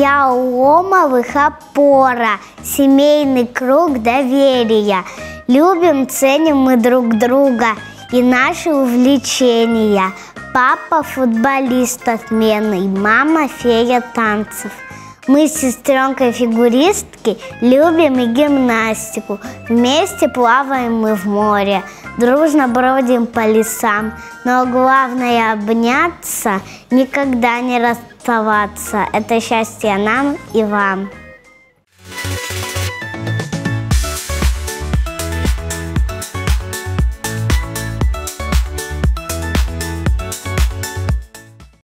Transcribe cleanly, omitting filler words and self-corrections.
Семья Ломовых опора, семейный круг доверия. Любим, ценим мы друг друга и наши увлечения. Папа футболист отменный, мама фея танцев. Мы с сестренкой-фигуристки любим и гимнастику. Вместе плаваем мы в море, дружно бродим по лесам. Но главное обняться, никогда не расставаться. Это счастье нам и вам.